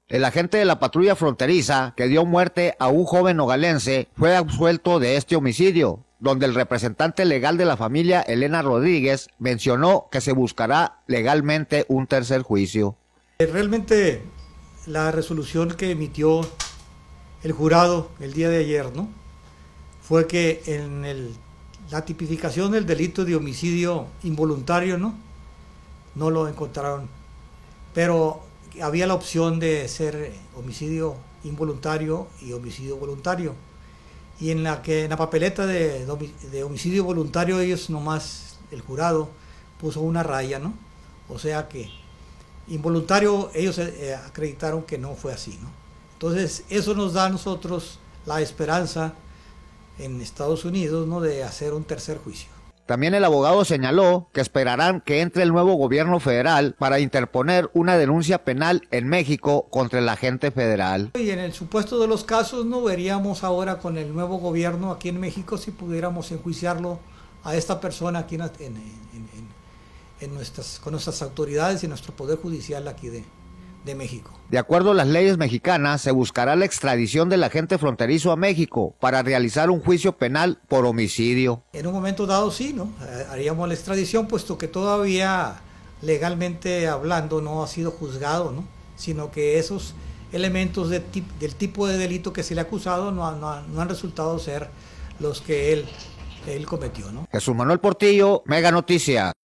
El agente de la patrulla fronteriza que dio muerte a un joven nogalense fue absuelto de este homicidio, donde el representante legal de la familia, Elena Rodríguez, mencionó que se buscará legalmente un tercer juicio. Realmente la resolución que emitió el jurado el día de ayer, ¿no?, fue que en la tipificación del delito de homicidio involuntario, no lo encontraron, pero había la opción de ser homicidio involuntario y homicidio voluntario. Y en la papeleta de homicidio voluntario ellos nomás, el jurado, puso una raya, ¿no? O sea que involuntario ellos acreditaron que no fue así, ¿no? Entonces eso nos da a nosotros la esperanza en Estados Unidos, ¿no?, de hacer un tercer juicio. También el abogado señaló que esperarán que entre el nuevo gobierno federal para interponer una denuncia penal en México contra el agente federal. Y en el supuesto de los casos, no veríamos ahora con el nuevo gobierno aquí en México si pudiéramos enjuiciarlo a esta persona aquí con nuestras autoridades y nuestro poder judicial aquí de México. De acuerdo a las leyes mexicanas, se buscará la extradición del agente fronterizo a México para realizar un juicio penal por homicidio. En un momento dado sí, ¿no?, haríamos la extradición, puesto que todavía legalmente hablando no ha sido juzgado, ¿no?, sino que esos elementos del tipo de delito que se le ha acusado no han resultado ser los que él cometió, ¿no? Jesús Manuel Portillo, Mega Noticias.